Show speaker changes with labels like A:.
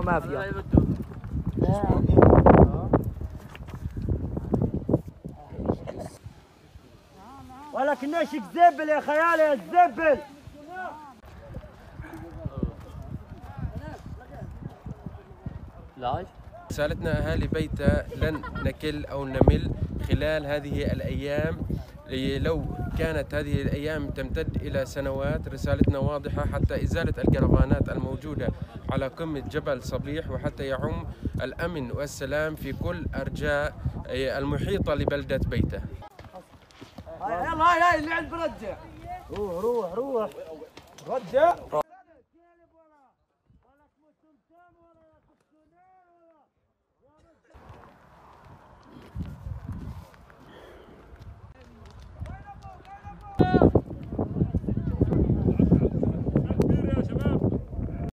A: مافيا.
B: ولكنش زبل يا خيالي يا الزبل.
C: رسالتنا أهالي بيتا لن نكل أو نمل خلال هذه الأيام. لو كانت هذه الأيام تمتد إلى سنوات، رسالتنا واضحة حتى إزالة الكرفانات الموجودة على قمة جبل صبيح، وحتى يعم الأمن والسلام في كل أرجاء المحيطة لبلدة بيتا.
B: يلا هاي اللي عند برجع. روح رجع.